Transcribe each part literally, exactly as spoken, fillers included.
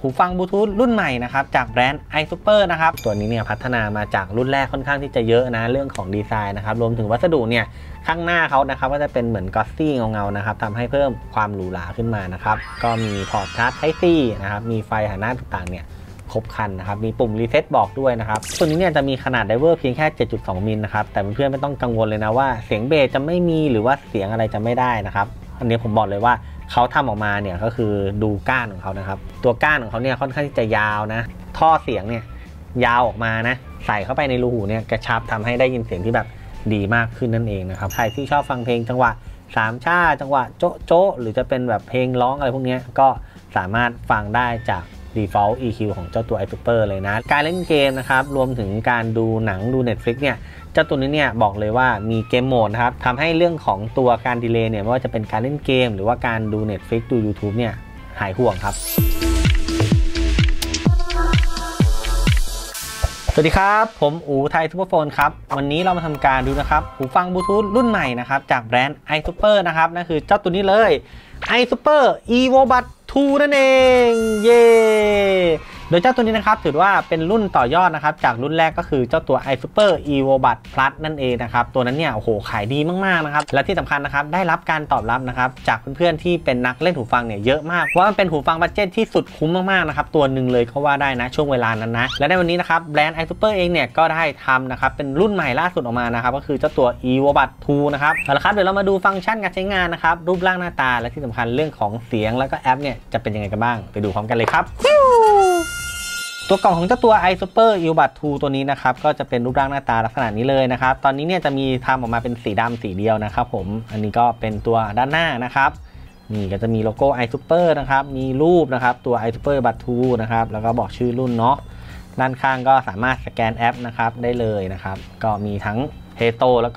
หูฟังบลูทูธรุ่นใหม่นะครับจากแบรนด์ iSuper นะครับตัวนี้เนี่ยพัฒนามาจากรุ่นแรกค่อนข้างที่จะเยอะนะเรื่องของดีไซน์นะครับรวมถึงวัสดุเนี่ยข้างหน้าเขานะครับก็จะเป็นเหมือนกอสซี่เงาๆนะครับทำให้เพิ่มความหรูหราขึ้นมานะครับก็มีพอร์ตชาร์จ Type C นะครับมีไฟหันหน้าต่างๆเนี่ยครบคันนะครับมีปุ่มรีเซ็ตบอกด้วยนะครับตัวนี้เนี่ยจะมีขนาดไดเวอร์เพียงแค่ เจ็ดจุดสอง มิลนะครับแต่เพื่อนๆไม่ต้องกังวลเลยนะว่าเสียงเบสจะไม่มีหรือว่าเสียงอะไรจะไม่ได้นะครับอันนี้ผมบอกเลยว่าเขาทำออกมาเนี่ยก็คือดูก้านของเขานะครับตัวก้านของเขาเนี่ยค่อนข้างที่จะยาวนะท่อเสียงเนี่ยยาวออกมานะใส่เข้าไปในรูหูเนี่ยกระชับทำให้ได้ยินเสียงที่แบบดีมากขึ้นนั่นเองนะครับใครที่ชอบฟังเพลงจังหวะสามช่าจังหวะโจ๊ะโจ๊ะหรือจะเป็นแบบเพลงร้องอะไรพวกนี้ก็สามารถฟังได้จาก default อี คิว ของเจ้าตัว iSuper เลยนะการเล่นเกมนะครับรวมถึงการดูหนังดู Netflix เนี่ยเจ้าตัวนี้เนี่ยบอกเลยว่ามีเกมโหมดนะครับทำให้เรื่องของตัวการดีเลย์เนี่ยไม่ว่าจะเป็นการเล่นเกมหรือว่าการดู Netflix ดู YouTube เนี่ยหายห่วงครับสวัสดีครับผมอู๋ไทยซูเปอร์โฟนครับวันนี้เรามาทำการดูนะครับหูฟังบลูทูธรุ่นใหม่นะครับจากแบรนด์ iSuper นะครับนั่นคือเจ้าตัวนี้เลย iSuper EvoBuds ทูนั่นเองเย่โดยเจ้าตัวนี้นะครับถือว่าเป็นรุ่นต่อยอดนะครับจากรุ่นแรกก็คือเจ้าตัว iSuper EvoBuds Plus นั่นเองนะครับตัวนั้นเนี่ยโอ้โหขายดีมากๆนะครับและที่สำคัญนะครับได้รับการตอบรับนะครับจากเพื่อนๆที่เป็นนักเล่นหูฟังเนี่ยเยอะมากว่ามันเป็นหูฟังบัดเจ็ตที่สุดคุ้มมากๆนะครับตัวหนึ่งเลยเขาว่าได้นะช่วงเวลานั้นนะและในวันนี้นะครับแบรนด์ iSuper เองเนี่ยก็ได้ทำนะครับเป็นรุ่นใหม่ล่าสุดออกมานะครับก็คือเจ้าตัว EvoBuds ทูนะครับเอาละครับเดี๋ยวเรามาดูฟังก์ชันการใช้งานนะครับรูปร่างหน้าตาและที่สำคัญเรื่องของเสียงแล้วก็แอปเนี่ยจะเป็นยังไงกันบ้างไปดูพร้อมกันเลยครับตัวกล่องของเจ้าตัว iSuper EvoBuds ทูตัวนี้นะครับก็จะเป็นรูปร่างหน้าตาลักษณะนี้เลยนะครับตอนนี้เนี่ยจะมีทำออกมาเป็นสีดำสีเดียวนะครับผมอันนี้ก็เป็นตัวด้านหน้านะครับนี่ก็จะมีโลโก้ iSuper นะครับมีรูปนะครับตัว iSuper EvoBuds ทูนะครับแล้วก็บอกชื่อรุ่นเนาะด้านข้างก็สามารถสแกนแอปนะครับได้เลยนะครับก็มีทั้ง Play Store แล้วก็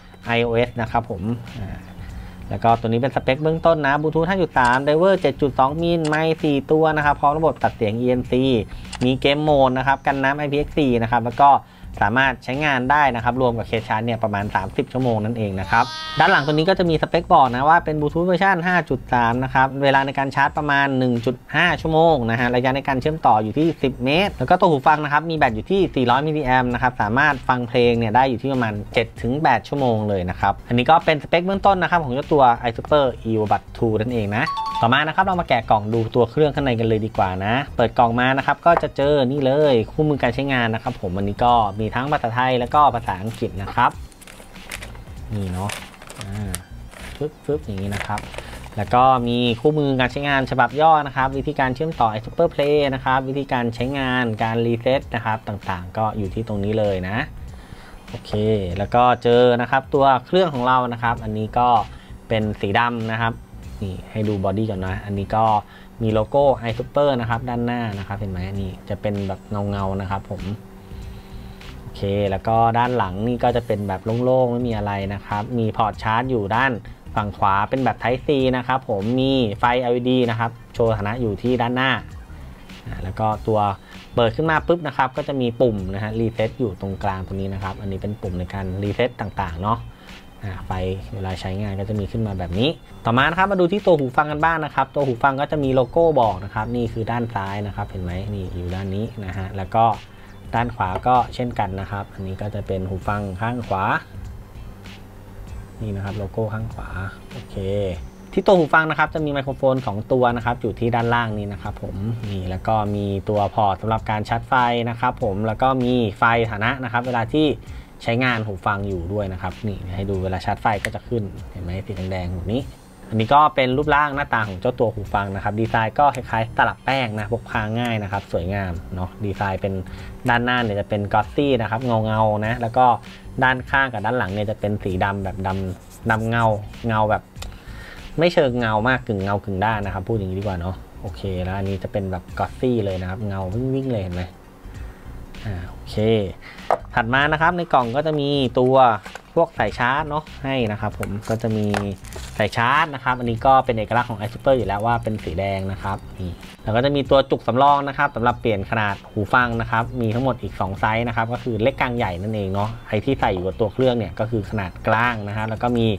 iOS นะครับผมแล้วก็ตัวนี้เป็นสเปคเบื้องต้นนะบลูทูธ ห้าจุดสาม ไดเวอร์ เจ็ดจุดสอง มิลไมค์สี่ตัวนะครับพร้อมระบบตัดเสียง อี เอ็น ซี มีเกมโหมดนะครับกันน้ำ ไอ พี เอ็กซ์ โฟร์ นะครับแล้วก็สามารถใช้งานได้นะครับรวมกับเคสชาร์จเนี่ยประมาณสามสิบชั่วโมงนั่นเองนะครับด้านหลังตัวนี้ก็จะมีสเปคบอกนะว่าเป็นบลูทูธเวอร์ชัน ห้าจุดสาม นะครับเวลาในการชาร์จประมาณ หนึ่งจุดห้า ชั่วโมงนะฮะระยะในการเชื่อมต่ออยู่ที่สิบเมตรแล้วก็ตัวหูฟังนะครับมีแบตอยู่ที่สี่ร้อยมิลลิแอมป์นะครับสามารถฟังเพลงเนี่ยได้อยู่ที่ประมาณ เจ็ดถึงแปด ชั่วโมงเลยนะครับอันนี้ก็เป็นสเปคเบื้องต้นนะครับของเจ้าตัว iSuper EvoBuds ทูนั่นเองนะต่อมานะครับเรามาแกะกล่องดูตัวเครื่องข้างในกันเลยดีกว่านะเปิดกล่องมานะครับก็จะเจอนี่เลยคู่มือการใช้งานนะครับผมอันนี้ก็มีทั้งภาษาไทยแล้วก็ภาษาอังกฤษนะครับนี่เนาะอ่าฟึบฟึบอย่างนี้นะครับแล้วก็มีคู่มือการใช้งานฉบับย่อนะครับวิธีการเชื่อมต่อ iSuper Play นะครับวิธีการใช้งานการรีเซ็ตนะครับต่างๆก็อยู่ที่ตรงนี้เลยนะโอเคแล้วก็เจอนะครับตัวเครื่องของเรานะครับอันนี้ก็เป็นสีดำนะครับนี่ให้ดูบอดี้ก่อนนะอันนี้ก็มีโลโก้ iSuper นะครับด้านหน้านะครับเห็นไหมนี่จะเป็นแบบเงาๆนะครับผมโอเคแล้วก็ด้านหลังนี่ก็จะเป็นแบบโล่งๆไม่มีอะไรนะครับมีพอร์ตชาร์จอยู่ด้านฝั่งขวาเป็นแบบ Type C นะครับผมมีไฟ แอล อี ดี นะครับโชว์ฐานะอยู่ที่ด้านหน้าแล้วก็ตัวเปิดขึ้นมาปุ๊บนะครับก็จะมีปุ่มนะฮะรีเซ็ตอยู่ตรงกลางตรงนี้นะครับอันนี้เป็นปุ่มในการรีเซ็ตต่างๆเนาะไฟเวลาใช้งานก็จะมีขึ้นมาแบบนี้ต่อมานะครับมาดูที่ตัวหูฟังกันบ้างนะครับตัวหูฟังก็จะมีโลโก้บอกนะครับนี่คือด้านซ้ายนะครับเห็นไหมนี่อยู่ด้านนี้นะฮะแล้วก็ด้านขวาก็เช่นกันนะครับอันนี้ก็จะเป็นหูฟังข้างขวานี่นะครับโลโก้ข้างขวาโอเคที่ตัวหูฟังนะครับจะมีไมโครโฟนสองตัวนะครับอยู่ที่ด้านล่างนี้นะครับผมนี่แล้วก็มีตัวพอร์ตสำหรับการชาร์จไฟนะครับผมแล้วก็มีไฟฐานะนะครับเวลาที่ใช้งานหูฟังอยู่ด้วยนะครับนี่ให้ดูเวลาชาร์จไฟก็จะขึ้นเห็นไหมสีแดงๆแบบนี้อันนี้ก็เป็นรูปร่างหน้าตาของเจ้าตัวหูฟังนะครับดีไซน์ก็คล้ายๆตลับแป้งนะพกพาง่ายนะครับสวยงามเนาะดีไซน์เป็นด้านหน้าเนี่ยจะเป็นกอสซี่นะครับเงาๆนะแล้วก็ด้านข้างกับด้านหลังเนี่ยจะเป็นสีดำแบบดำดำเงาเงาแบบไม่เชิงเงามากกึ่งเงากึ่งด้านนะครับพูดอย่างนี้ดีกว่าเนาะโอเคแล้วอันนี้จะเป็นแบบกอสซี่เลยนะครับเงาวิ่งๆเลยเห็นไหมอ่าโอเคถัดมานะครับในกล่องก็จะมีตัวพวกสายชาร์จเนาะให้นะครับผมก็จะมีสายชาร์จนะครับอันนี้ก็เป็นเอกลักษณ์ของ iSuper อยู่แล้วว่าเป็นสีแดงนะครับนี่แล้วก็จะมีตัวจุกสำรองนะครับสำหรับเปลี่ยนขนาดหูฟังนะครับมีทั้งหมดอีกสองไซส์นะครับก็คือเล็กกลางใหญ่นั่นเองเนาะไอที่ใส่อยู่กับตัวเครื่องเนี่ยก็คือขนาดกลางนะครับแล้วก็มีข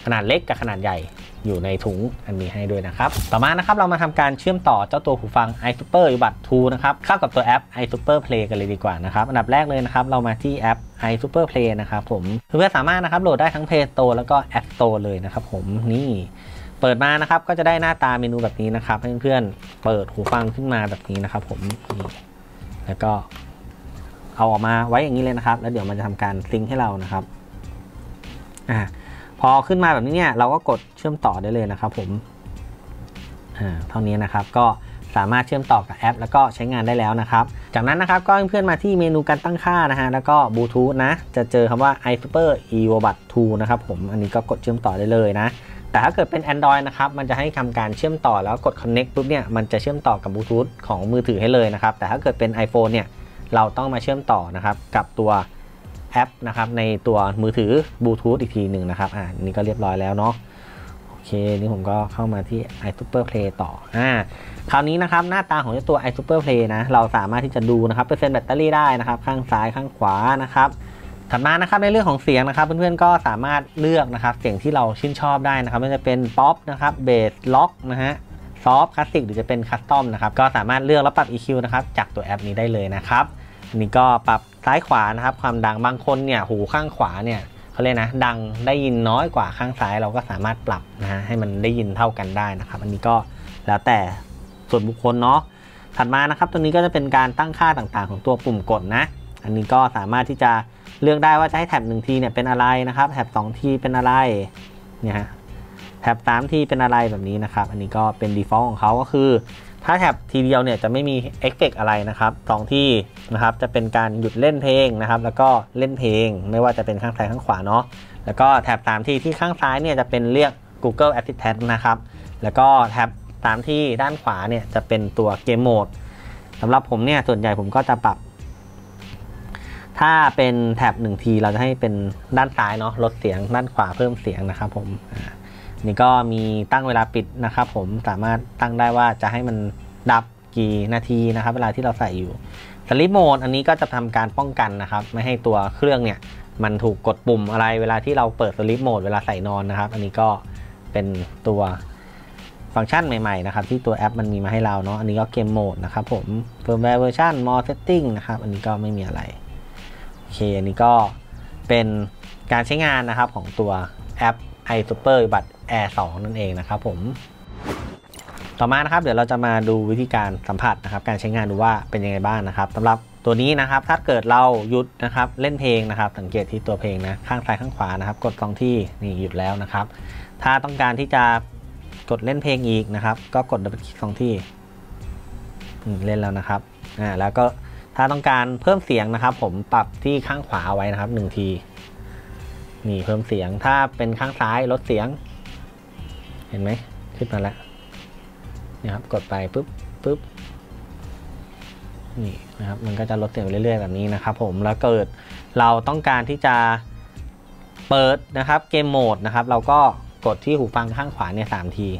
นาดเล็กกับขนาดใหญ่อยู่ในถุงอันนี้ให้ด้วยนะครับต่อมานะครับเรามาทำการเชื่อมต่อเจ้าตัวหูฟัง iSuper Earbud ทูนะครับเข้ากับตัวแอป iSuper Play กันเลยดีกว่านะครับอันดับแรกเลยนะครับเรามาที่แอป iSuper Play นะครับผมเพื่อนๆสามารถนะครับโหลดได้ทั้ง Play Store แล้วก็ App Store เลยนะครับผมนี่เปิดมานะครับก็จะได้หน้าตาเมนูแบบนี้นะครับให้เพื่อนๆเปิดหูฟังขึ้นมาแบบนี้นะครับผมนี่แล้วก็เอาออกมาไว้อย่างนี้เลยนะครับแล้วเดี๋ยวมันจะทำการซิงค์ให้เรานะครับอ่าพอขึ้นมาแบบนี้เนี่ยเราก็กดเชื่อมต่อได้เลยนะครับผมอ่าเท่านี้นะครับก็สามารถเชื่อมต่อกับแอปแล้วก็ใช้งานได้แล้วนะครับจากนั้นนะครับก็เพื่อนๆมาที่เมนูการตั้งค่านะฮะแล้วก็บลูทูธนะจะเจอคำว่า iSuper Earbud ทูนะครับผมอันนี้ก็กดเชื่อมต่อได้เลยนะแต่ถ้าเกิดเป็น Android นะครับมันจะให้ทำการเชื่อมต่อแล้วกด Connect ปุ๊บเนี่ยมันจะเชื่อมต่อกับบลูทูธของมือถือให้เลยนะครับแต่ถ้าเกิดเป็น iPhone เนี่ยเราต้องมาเชื่อมต่อนะครับกับตัวแอปนะครับในตัวมือถือบลูทูธอีกทีหนึ่งนะครับอ่านี่ก็เรียบร้อยแล้วเนาะโอเคนี่ผมก็เข้ามาที่ iSuper Play ต่ออ่าคราวนี้นะครับหน้าตาของเจ้าตัว iSuper Play นะเราสามารถที่จะดูนะครับเปอร์เซ็นต์แบตเตอรี่ได้นะครับข้างซ้ายข้างขวานะครับถัดมานะครับในเรื่องของเสียงนะครับเพื่อนๆก็สามารถเลือกนะครับเสียงที่เราชื่นชอบได้นะครับไม่ว่าจะเป็นป๊อปนะครับเบสล็อกนะฮะซอฟต์คลาสสิกหรือจะเป็นคัสตอมนะครับก็สามารถเลือกแล้วปรับ อี คิว นะครับจากตัวแอปนี้ได้เลยนะครับนี่ก็ปรับซ้ายขวานะครับความดังบางคนเนี่ยหูข้างขวาเนี่ยเขาเรียกนะดังได้ยินน้อยกว่าข้างซ้ายเราก็สามารถปรับนะฮะให้มันได้ยินเท่ากันได้นะครับอันนี้ก็แล้วแต่ส่วนบุคคลเนาะถัดมานะครับตัวนี้ก็จะเป็นการตั้งค่าต่างๆของตัวปุ่มกดนะอันนี้ก็สามารถที่จะเลือกได้ว่าจะให้แท็บหนึ่งทีเนี่ยเป็นอะไรนะครับแท็บสองทีเป็นอะไรเนี่ยฮะแท็บสามทีเป็นอะไรแบบนี้นะครับอันนี้ก็เป็น default ของเขาก็คือถ้าแท็บทีเดียวเนี่ยจะไม่มีเอฟเฟกต์อะไรนะครับสองที่นะครับจะเป็นการหยุดเล่นเพลงนะครับแล้วก็เล่นเพลงไม่ว่าจะเป็นข้างซ้ายข้างขวาเนาะแล้วก็แท็บสามที่ที่ข้างซ้ายเนี่ยจะเป็นเรียก Google Assistant นะครับแล้วก็แท็บสามที่ด้านขวาเนี่ยจะเป็นตัวเกมโหมดสำหรับผมเนี่ยส่วนใหญ่ผมก็จะปรับถ้าเป็นแท็บหนึ่งทีเราจะให้เป็นด้านซ้ายเนาะลดเสียงด้านขวาเพิ่มเสียงนะครับผมนี่ก็มีตั้งเวลาปิดนะครับผมสามารถตั้งได้ว่าจะให้มันดับกี่นาทีนะครับเวลาที่เราใส่อยู่สลิปโหมดอันนี้ก็จะทำการป้องกันนะครับไม่ให้ตัวเครื่องเนี่ยมันถูกกดปุ่มอะไรเวลาที่เราเปิดสลิปโหมดเวลาใส่นอนนะครับอันนี้ก็เป็นตัวฟังก์ชันใหม่ๆนะครับที่ตัวแอปมันมีมาให้เราเนาะอันนี้ก็เกมโหมดนะครับผมเฟิร์มแวร์เวอร์ชัน more setting นะครับอันนี้ก็ไม่มีอะไรโอเคอันนี้ก็เป็นการใช้งานนะครับของตัวแอป iSuper Earbud Air สองนั่นเองนะครับผมต่อมานะครับเดี๋ยวเราจะมาดูวิธีการสัมผัสนะครับการใช้งานดูว่าเป็นยังไงบ้างนะครับสำหรับตัวนี้นะครับถ้าเกิดเราหยุดนะครับเล่นเพลงนะครับสังเกตที่ตัวเพลงนะข้างซ้ายข้างขวานะครับกดสองที่นี่หยุดแล้วนะครับถ้าต้องการที่จะกดเล่นเพลงอีกนะครับก็กดดับเบิลคลิกสองที่เล่นแล้วนะครับอ่าแล้วก็ถ้าต้องการเพิ่มเสียงนะครับผมปรับที่ข้างขวาไว้นะครับหนึ่งทีนี่เพิ่มเสียงถ้าเป็นข้างซ้ายลดเสียงเห็นไหมขึ้นมาแล้วนี่ครับกดไปปุ๊บปุ๊บนี่นะครับมันก็จะลดเสียงไปเรื่อยๆแบบนี้นะครับผมแล้วเกิดเราต้องการที่จะเปิดนะครับเกมโหมดนะครับเราก็กดที่หูฟังข้างขวาเนี่ยสามที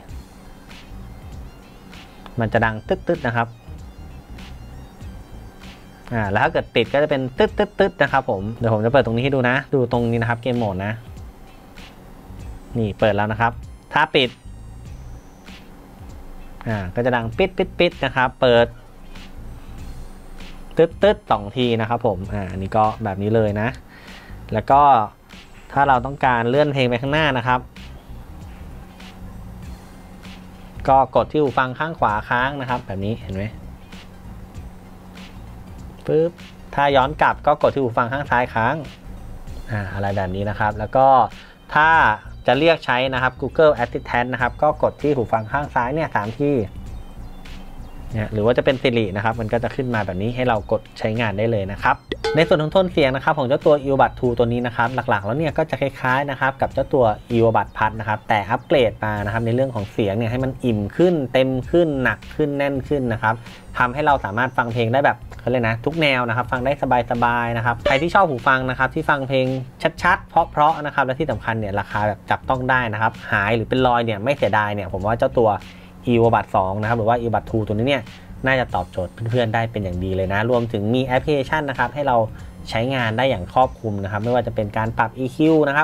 มันจะดังตึ๊ดๆนะครับอ่าแล้วถ้าเกิดติดก็จะเป็นตึ๊ดตึ๊ดตึ๊ดนะครับผมเดี๋ยวผมจะเปิดตรงนี้ให้ดูนะดูตรงนี้นะครับเกมโหมดนะนี่เปิดแล้วนะครับถ้าปิดอ่าก็จะดังปิดปิดปิดนะครับเปิดตึ๊ดตึ๊ดสองทีนะครับผมอ่าอันนี้ก็แบบนี้เลยนะแล้วก็ถ้าเราต้องการเลื่อนเพลงไปข้างหน้านะครับก็กดที่หูฟังข้างขวาค้างนะครับแบบนี้เห็นไหมปึ๊บถ้าย้อนกลับก็กดที่หูฟังข้างซ้ายค้างอ่าอะไรแบบนี้นะครับแล้วก็ถ้าจะเรียกใช้นะครับ Google Assistant นะครับก็กดที่หูฟังข้างซ้ายเนี่ยสามที่เนี่ยหรือว่าจะเป็น Siri นะครับมันก็จะขึ้นมาแบบนี้ให้เรากดใช้งานได้เลยนะครับในส่วนของโทนเสียงนะครับของเจ้าตัว Earbud ทูตัวนี้นะครับหลักๆแล้วเนี่ยก็จะคล้ายๆนะครับกับเจ้าตัว Earbud Plus นะครับแต่อัปเกรดมานะครับในเรื่องของเสียงเนี่ยให้มันอิ่มขึ้นเต็มขึ้นหนักขึ้นแน่นขึ้นนะครับทำให้เราสามารถฟังเพลงได้แบบเขาเลยนะทุกแนวนะครับฟังได้สบายๆนะครับใครที่ชอบหูฟังนะครับที่ฟังเพลงชัดๆเพราะๆนะครับและที่สำคัญเนี่ยราคาแบบจับต้องได้นะครับหายหรือเป็นรอยเนี่ยไม่เสียดายเนี่ยผมว่าเจ้าตัว Earbud สองนะครับหรือว่า Earbud ทูตัวนี้เนี่ยน่าจะตอบโจทย์เพื่อนๆได้เป็นอย่างดีเลยนะรวมถึงมีแอปพลิเคชันนะครับให้เราใช้งานได้อย่างครอบคลุมนะครับไม่ว่าจะเป็นการปรับ อี คิว นะครับ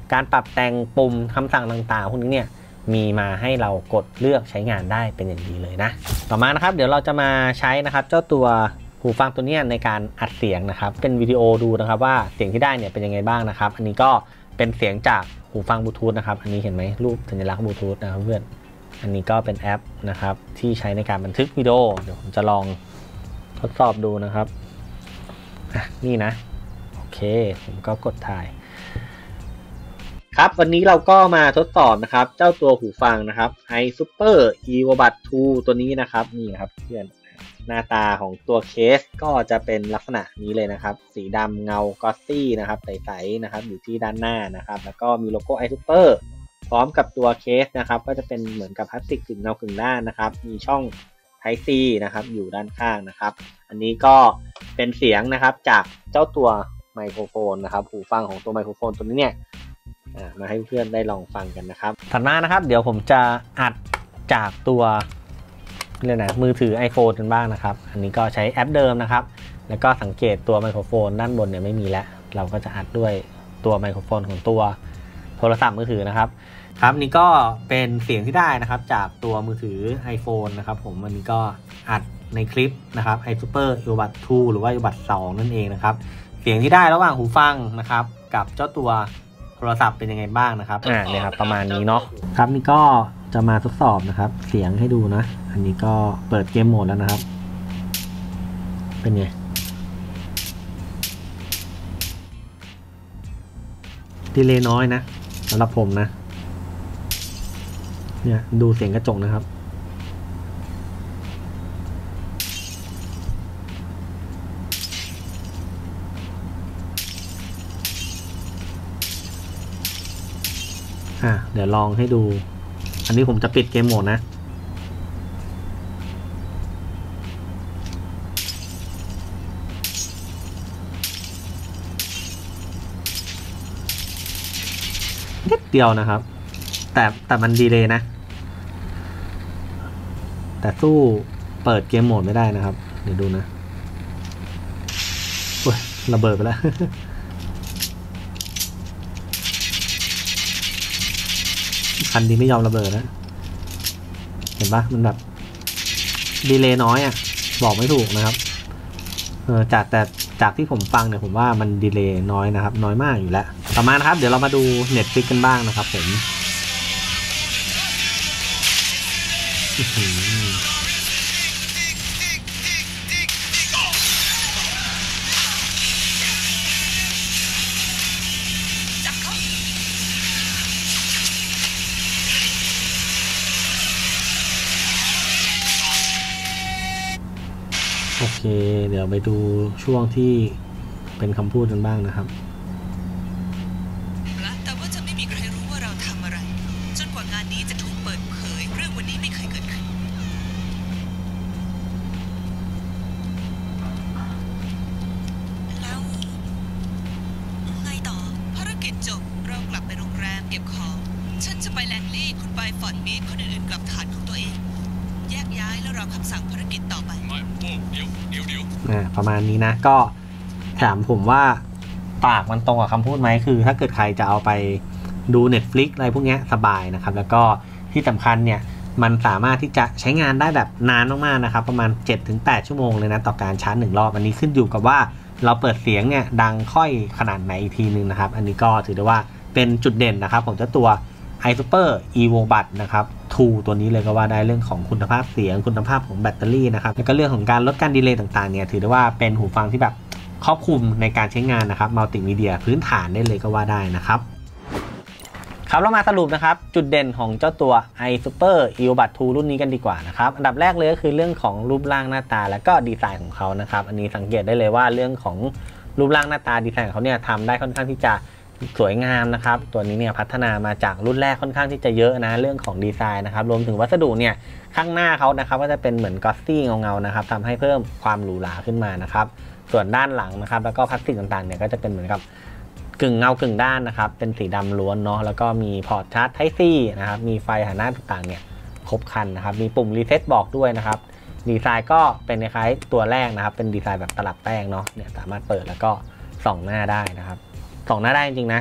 การปรับแต่งปุ่มคำสั่งต่างๆพวกนี้เนี่ยมีมาให้เรากดเลือกใช้งานได้เป็นอย่างดีเลยนะต่อมานะครับเดี๋ยวเราจะมาใช้นะครับเจ้าตัวหูฟังตัวนี้ในการอัดเสียงนะครับเป็นวิดีโอดูนะครับว่าเสียงที่ได้เนี่ยเป็นยังไงบ้างนะครับอันนี้ก็เป็นเสียงจากหูฟังบลูทูธนะครับอันนี้เห็นไหมรูปสัญลักษณ์บลูทูธนะครับเพื่อนอันนี้ก็เป็นแอปนะครับที่ใช้ในการบันทึกวิดีโอเดี๋ยวผมจะลองทดสอบดูนะครับอ่ะนี่นะโอเคผมก็กดถ่ายครับวันนี้เราก็มาทดสอบนะครับเจ้าตัวหูฟังนะครับ iSuper Earbud ทู ตัวนี้นะครับนี่นะครับเพื่อนหน้าตาของตัวเคสก็จะเป็นลักษณะนี้เลยนะครับสีดำเงากอสซี่นะครับใสๆนะครับอยู่ที่ด้านหน้านะครับแล้วก็มีโลโก้ iSuper พร้อมกับตัวเคสนะครับก็จะเป็นเหมือนกับพลาสติกกึ่งเงากึ่งด้านนะครับมีช่อง Type C นะครับอยู่ด้านข้างนะครับอันนี้ก็เป็นเสียงนะครับจากเจ้าตัวไมโครโฟนนะครับหูฟังของตัวไมโครโฟนตัวนี้เนี่ยมาให้เพื่อนได้ลองฟังกันนะครับถัดมานะครับเดี๋ยวผมจะอัดจากตัวเรียกนะมือถือ iPhone กันบ้างนะครับอันนี้ก็ใช้แอปเดิมนะครับแล้วก็สังเกตตัวไมโครโฟนด้านบนเนี่ยไม่มีแล้วเราก็จะอัดด้วยตัวไมโครโฟนของตัวโทรศัพท์มือถือนะครับครับนี่ก็เป็นเสียงที่ได้นะครับจากตัวมือถือ iPhone นะครับผมอันนี้ก็อัดในคลิปนะครับ iSuper Earbud ทู หรือว่า Earbud สองนั่นเองนะครับเสียงที่ได้ระหว่างหูฟังนะครับกับเจ้าตัวโทรศัพท์เป็นยังไงบ้างนะครับอ่าเนี่ยครับประมาณนี้เนาะครับนี่ก็จะมาทดสอบนะครับเสียงให้ดูนะอันนี้ก็เปิดเกมโหมดแล้วนะครับเป็นไงดีเลย์น้อยนะสำหรับผมนะเนี่ยดูเสียงกระจกนะครับอ่ะเดี๋ยวลองให้ดูอันนี้ผมจะปิดเกมโหมดนะนิดเดียวนะครับแต่แต่มันดีเลย์นะแต่สู้เปิดเกมโหมดไม่ได้นะครับเดี๋ยวดูนะโอ้ยระเบิดไปแล้วคันนี้ไม่ยอมระเบิดนะเห็นปะมันแบบดีเลย์น้อยอ่ะบอกไม่ถูกนะครับเออจากแต่จากที่ผมฟังเนี่ยผมว่ามันดีเลย์น้อยนะครับน้อยมากอยู่แล้วต่อมานะครับเดี๋ยวเรามาดู Netflix กันบ้างนะครับผมโอเคเดี๋ยวไปดูช่วงที่เป็นคำพูดกันบ้างนะครับแต่ว่าจะไม่มีใครรู้ว่าเราทำอะไรจนกว่างานนี้จะถูกเปิดเผยเรื่องวันนี้ไม่เคยเกิดขึ้นแล้วไงต่อภารกิจจบเรากลับไปโรงแรมเก็บของฉันจะไปแลนลี่คุณไปฟอร์ดมีดคนอื่นๆกลับฐานของตัวเองแยกย้ายแล้วรอคำสั่งภารกิจต่อไปเดี๋ยวเดี๋ยวเดี๋ยวอ่าประมาณนี้นะก็ถามผมว่าปากมันตรงกับคำพูดไหมคือถ้าเกิดใครจะเอาไปดู Netflix อะไรพวกนี้สบายนะครับแล้วก็ที่สำคัญเนี่ยมันสามารถที่จะใช้งานได้แบบนานมากๆนะครับประมาณ เจ็ดถึงแปด ชั่วโมงเลยนะต่อการชาร์จหนึ่งรอบอันนี้ขึ้นอยู่กับว่าเราเปิดเสียงเนี่ยดังค่อยขนาดไหนอีกทีนึงนะครับอันนี้ก็ถือได้ว่าเป็นจุดเด่นนะครับของเจ้าตัว iSuper Earbud นะครับทู ตัวนี้เลยก็ว่าได้เรื่องของคุณภาพเสียงคุณภาพของแบตเตอรี่นะครับแล้วก็เรื่องของการลดการดีเลย์ต่างๆเนี่ยถือได้ว่าเป็นหูฟังที่แบบครอบคลุมในการใช้งานนะครับมัลติมีเดียพื้นฐานได้เลยก็ว่าได้นะครับครับเรามาสรุปนะครับจุดเด่นของเจ้าตัว iSuper Earbud ทู รุ่นนี้กันดีกว่านะครับอันดับแรกเลยก็คือเรื่องของรูปร่างหน้าตาและก็ดีไซน์ของเขานะครับอันนี้สังเกตได้เลยว่าเรื่องของรูปร่างหน้าตาดีไซน์ของเขาเนี่ยทำได้ค่อนข้างที่จะสวยงามนะครับตัวนี้เนี่ยพัฒนามาจากรุ่นแรกค่อนข้างที่จะเยอะนะเรื่องของดีไซน์นะครับรวมถึงวัสดุเนี่ยข้างหน้าเขานะครับก็จะเป็นเหมือนกอสซี่เงาๆนะครับทำให้เพิ่มความหรูหราขึ้นมานะครับส่วนด้านหลังนะครับแล้วก็พลาสติกต่างๆเนี่ยก็จะเป็นเหมือนกับกึ่งเงากึ่งด้านนะครับเป็นสีดำล้วนเนาะแล้วก็มีพอร์ตชาร์จ Type C นะครับมีไฟหันหน้าต่างๆเนี่ยครบครันนะครับมีปุ่มรีเซ็ตบอกด้วยนะครับดีไซน์ก็เป็นคล้ายๆตัวแรกนะครับเป็นดีไซน์แบบตลับแป้งเนาะเนี่ยสามารถเปิดแล้วก็ส่องหน้าได้นะครับส่องหน้าได้จริงๆนะคื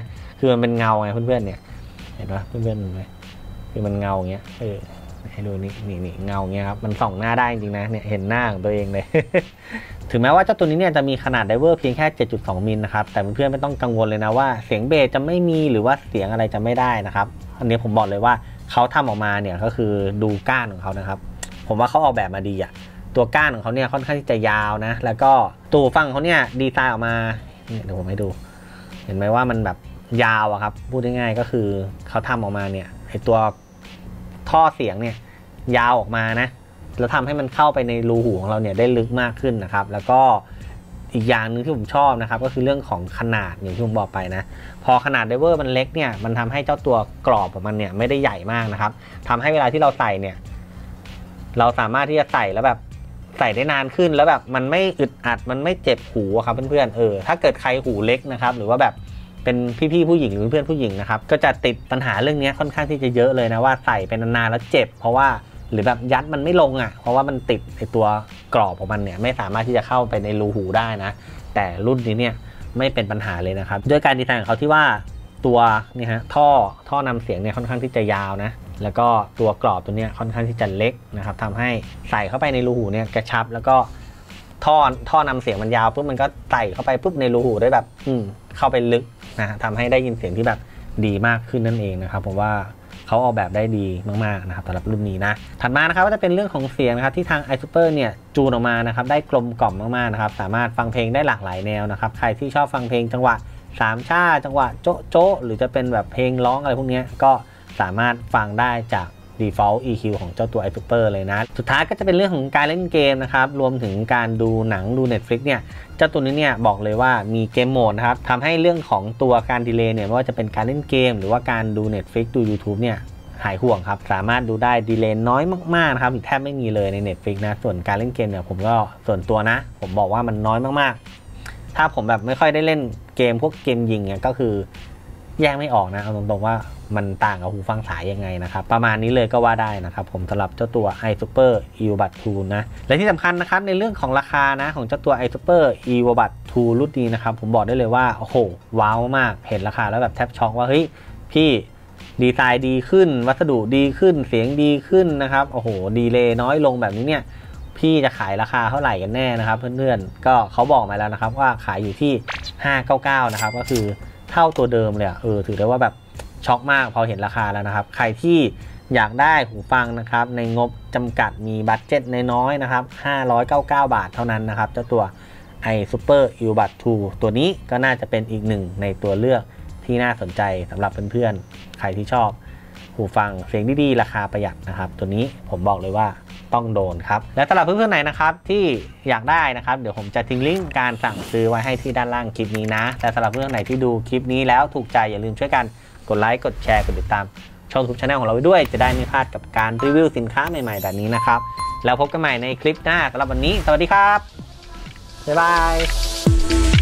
คือมันเป็นเงาไงเพื่อนๆเนี่ยเห็นปะเพื่อนๆเห็นไหมคือมันเงาอย่างเงี้ยเออให้ดูนี่นี่นี่เงาเงี้ยครับมันส่องหน้าได้จริงๆนะเนี่ยเห็นหน้าของตัวเองเลย ถึงแม้ว่าเจ้าตัวนี้เนี่ยจะมีขนาดไดเวอร์เพียงแค่ เจ็ดจุดสอง มิลนะครับแต่เพื่อนๆไม่ต้องกังวลเลยนะว่าเสียงเบสจะไม่มีหรือว่าเสียงอะไรจะไม่ได้นะครับอันนี้ผมบอกเลยว่าเขาทำออกมาเนี่ยก็คือดูก้านของเขานะครับผมว่าเขาออกแบบมาดีอะตัวก้านของเขาเนี่ยค่อนข้างที่จะยาวนะแล้วก็ตัวฟังเขาเนี่ยดีไซน์ออกมาเนี่ยเดี๋ยวผมให้ดูเห็นไหมว่ามันแบบยาวอะครับพูดง่ายๆก็คือเขาทำออกมาเนี่ยไอตัวท่อเสียงเนี่ยยาวออกมานะแล้วทำให้มันเข้าไปในรูหูของเราเนี่ยได้ลึกมากขึ้นนะครับแล้วก็อีกอย่างหนึ่งที่ผมชอบนะครับก็คือเรื่องของขนาดอย่างที่ผมบอกไปนะพอขนาดไดเวอร์มันเล็กเนี่ยมันทำให้เจ้าตัวกรอบของมันเนี่ยไม่ได้ใหญ่มากนะครับทำให้เวลาที่เราใส่เนี่ยเราสามารถที่จะใส่แล้วแบบใส่ได้นานขึ้นแล้วแบบมันไม่อึดอัดมันไม่เจ็บหูครับเพื่อนๆเออถ้าเกิดใครหูเล็กนะครับหรือว่าแบบเป็นพี่ๆผู้หญิงหรือเพื่อนผู้หญิงนะครับก็จะติดปัญหาเรื่องนี้ค่อนข้างที่จะเยอะเลยนะว่าใส่ไปนานๆแล้วเจ็บเพราะว่าหรือแบบยัดมันไม่ลงอ่ะเพราะว่ามันติดไอตัวกรอบของมันเนี่ยไม่สามารถที่จะเข้าไปในรูหูได้นะแต่รุ่นนี้เนี่ยไม่เป็นปัญหาเลยนะครับด้วยการดีไซน์ของเขาที่ว่าตัวนี่ฮะท่อท่อนำเสียงเนี่ยค่อนข้างที่จะยาวนะแล้วก็ตัวกรอบตัวเนี้ยค่อนข้างที่จะเล็กนะครับทำให้ใส่เข้าไปในรูหูเนี่ยกระชับแล้วก็ท่อท่อนำเสียงมันยาวปุ๊บมันก็ใส่เข้าไปปุ๊บในรูหูได้แบบอืมเข้าไปลึกนะทำให้ได้ยินเสียงที่แบบดีมากขึ้นนั่นเองนะครับผมว่าเขาออกแบบได้ดีมากๆนะครับสำหรับรุ่นนี้นะถัดมานะครับก็จะเป็นเรื่องของเสียงนะครับที่ทาง iSuper เนี่ยจูนออกมานะครับได้กลมกล่อมมากๆนะครับสามารถฟังเพลงได้หลากหลายแนวนะครับใครที่ชอบฟังเพลงจังหวะสามชาจังหวะโจ๊ะโจ๊ะหรือจะเป็นแบบเพลงร้องอะไรพวกนี้ก็สามารถฟังได้จาก default อี คิว ของเจ้าตัว iSuper เลยนะสุดท้ายก็จะเป็นเรื่องของการเล่นเกมนะครับรวมถึงการดูหนังดู Netflix เนี่ยเจ้าตัวนี้เนี่ยบอกเลยว่ามีเกมโหมดนะครับทำให้เรื่องของตัวการดีเลย์เนี่ยไม่ว่าจะเป็นการเล่นเกมหรือว่าการดู Netflix ดู YouTube เนี่ยหายห่วงครับสามารถดูได้ดีเลย์น้อยมากๆนะครับแทบไม่มีเลยใน Netflix นะส่วนการเล่นเกมเนี่ยผมก็ส่วนตัวนะผมบอกว่ามันน้อยมากๆถ้าผมแบบไม่ค่อยได้เล่นเกมพวกเกมยิงเนี่ยก็คือแยกไม่ออกนะเอาตรงๆว่ามันต่างกับหูฟังสายยังไงนะครับประมาณนี้เลยก็ว่าได้นะครับผมสำหรับเจ้าตัว iSuper Earbud ทู นะและที่สำคัญนะครับในเรื่องของราคานะของเจ้าตัว iSuper Earbud ทู รุ่นนี้นะครับผมบอกได้เลยว่าโอ้โหว้าวมากเห็นราคาแล้วแบบแทบช็อกว่าเฮ้ยพี่ดีไซน์ดีขึ้นวัสดุดีขึ้นเสียงดีขึ้นนะครับโอ้โหดีเลย์น้อยลงแบบนี้เนี่ยพี่จะขายราคาเท่าไหร่กันแน่นะครับเพื่อนๆก็เขาบอกมาแล้วนะครับว่าขายอยู่ที่ห้าร้อยเก้าสิบเก้านะครับก็คือเท่าตัวเดิมเลยเออถือได้ว่าแบบช็อกมากพอเห็นราคาแล้วนะครับใครที่อยากได้หูฟังนะครับในงบจำกัดมีบัดเจ็ตน้อยๆนะครับห้าร้อยเก้าสิบเก้าบาทเท่านั้นนะครับเจ้าตัว iSuper Earbud ทู ตัวนี้ก็น่าจะเป็นอีกหนึ่งในตัวเลือกที่น่าสนใจสำหรับเพื่อนๆใครที่ชอบหูฟังเสียงดีๆราคาประหยัดนะครับตัวนี้ผมบอกเลยว่าต้องโดนครับและสำหรับเพื่อนๆไหนนะครับที่อยากได้นะครับเดี๋ยวผมจะทิ้งลิงก์การสั่งซื้อไว้ให้ที่ด้านล่างคลิปนี้นะแต่สำหรับเพื่อนๆไหนที่ดูคลิปนี้แล้วถูกใจอย่าลืมช่วยกันกดไลค์กดแชร์กดติดตามช่อง YouTube Channel ของเราไว้ด้วยจะได้ไม่พลาดกับการรีวิวสินค้าใหม่ๆแบบนี้นะครับแล้วพบกันใหม่ในคลิปหน้าสำหรับวันนี้สวัสดีครับบ๊ายบาย